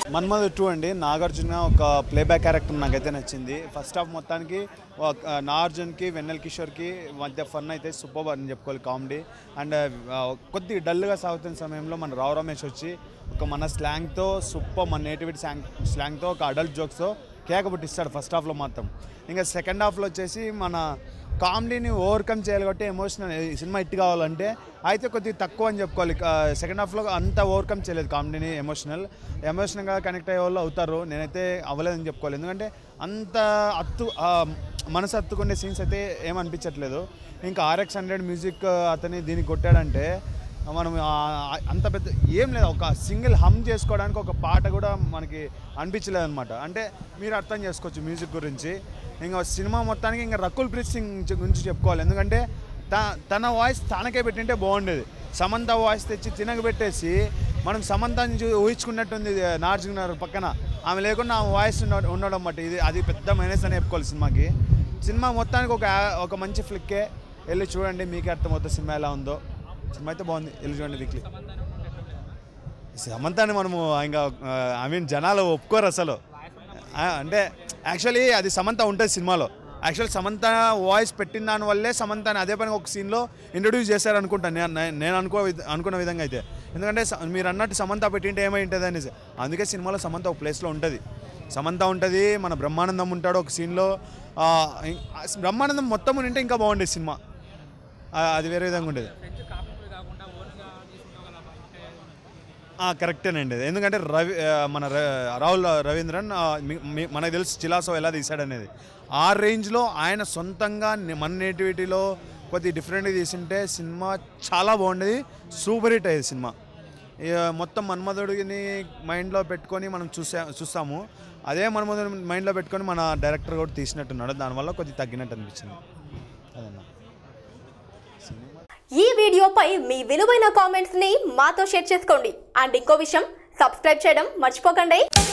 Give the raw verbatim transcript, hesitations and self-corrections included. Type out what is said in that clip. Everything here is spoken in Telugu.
మన్మధు టూ అండి. నాగార్జున ఒక ప్లేబ్యాక్ క్యారెక్టర్ నాకైతే నచ్చింది. ఫస్ట్ హాఫ్ మొత్తానికి నాగార్జున్కి వెన్నెల కిషోర్కి మధ్య ఫన్ అయితే సూపర్ అని చెప్పుకోవాలి. కామెడీ అండ్ కొద్దిగా డల్గా సాగుతున్న సమయంలో మన రావు రమేష్ వచ్చి ఒక మన స్లాంగ్తో సూపర్ మన నేటివిటీ స్లాంగ్ స్లాంగ్తో ఒక అడల్ట్ జోక్స్తో కేక పుట్టిస్తాడు ఫస్ట్ హాఫ్లో మాత్రం. ఇంకా సెకండ్ హాఫ్లో వచ్చేసి మన కామెడీని ఓవర్కమ్ చేయాలి కాబట్టి ఎమోషనల్ సినిమా హిట్ కావాలంటే అయితే కొద్దిగా తక్కువ అని చెప్పుకోవాలి. సెకండ్ హాఫ్లో అంత ఓవర్కమ్ చేయలేదు కామెడీని. ఎమోషనల్ ఎమోషనల్గా కనెక్ట్ అయ్యే వాళ్ళు అవుతారు, నేనైతే అవ్వలేదని చెప్పుకోవాలి. ఎందుకంటే అంత అత్తు మనసు అత్తుకునే సీన్స్ అయితే ఏమనిపించట్లేదు. ఇంకా ఆర్ఎక్స్ హండ్రెడ్ మ్యూజిక్ అతని దీనికి కొట్టాడంటే మనం అంత పెద్ద ఏం లేదు, ఒక సింగిల్ హమ్ చేసుకోవడానికి ఒక పాట కూడా మనకి అనిపించలేదు అనమాట. అంటే మీరు అర్థం చేసుకోవచ్చు మ్యూజిక్ గురించి. ఇంకా సినిమా మొత్తానికి ఇంకా రకుల్ ప్రీత్ సింగ్ గురించి చెప్పుకోవాలి. ఎందుకంటే త తన వాయిస్ తనకే పెట్టింటే బాగుండేది. సమంత వాయిస్ తెచ్చి తినక పెట్టేసి మనం సమంతని చూ ఊహించుకున్నట్టుంది నాగార్జున పక్కన. ఆమె లేకుండా ఆమె వాయిస్ ఉండడం బట్టి ఇది అది పెద్ద మైనస్ అని చెప్పుకోవాలి సినిమాకి. సినిమా మొత్తానికి ఒక ఒక మంచి ఫ్లిక్కే, వెళ్ళి చూడండి మీకే అర్థమవుతుంది సినిమా ఎలా ఉందో. సినిమా అయితే బాగుంది, వెళ్ళి చూడండి వీక్లీ. సమంతాన్ని మనము ఇంకా ఐ మీన్ జనాలు ఒప్పుకోరు అసలు. అంటే యాక్చువల్లీ అది సమంత ఉంటుంది సినిమాలో. యాక్చువల్లీ సమంత వాయిస్ పెట్టిన దానివల్లే సమంతాన్ని అదే పని ఒక సీన్లో ఇంట్రొడ్యూస్ చేశారు అనుకుంటాను నేను నేను అనుకో అనుకున్న విధంగా అయితే. ఎందుకంటే మీరు అన్నట్టు సమంత పెట్టింటే ఏమై ఉంటుంది అనేసి, అందుకే సినిమాలో సమంత ఒక ప్లేస్లో ఉంటుంది. సమంత ఉంటుంది, మన బ్రహ్మానందం ఉంటాడు ఒక సీన్లో. బ్రహ్మానందం మొత్తం ఉంటే ఇంకా బాగుండేది సినిమా, అది వేరే విధంగా ఉండేది. కరెక్టేనండి, ఎందుకంటే రవి మన రాహుల్ రవీంద్రన్ మనకు తెలుసు చిలాసో ఎలా తీశాడనేది. ఆ రేంజ్లో ఆయన సొంతంగా మన నేటివిటీలో కొద్ది డిఫరెంట్గా తీసుంటే సినిమా చాలా బాగుండేది, సూపర్ హిట్ అయ్యేది సినిమా. మొత్తం మన్మధుడిని మైండ్లో పెట్టుకొని మనం చూసా చూస్తాము అదే మన్మధుడిని మైండ్లో పెట్టుకొని మన డైరెక్టర్ కూడా తీసినట్టున్నాడు, దానివల్ల కొద్దిగా తగ్గినట్టు అనిపించింది. అదన్నా ఈ వీడియోపై మీ విలువైన కామెంట్స్ ని మాతో షేర్ చేసుకోండి. అండ్ ఇంకో విషయం, సబ్స్క్రైబ్ చేయడం మర్చిపోకండి.